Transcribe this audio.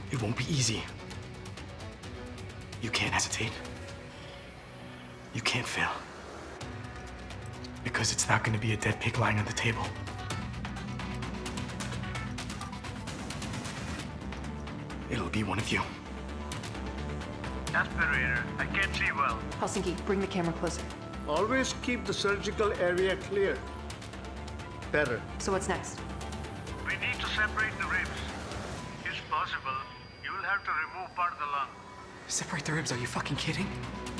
It won't be easy. You can't hesitate. You can't fail. Because it's not going to be a dead pig lying on the table. It'll be one of you. Aspirator, I can't see well. Helsinki, bring the camera closer. Always keep the surgical area clear. Better. So what's next? We need to separate the ribs. If possible, you will have to remove part of the lung. Separate the ribs? Are you fucking kidding?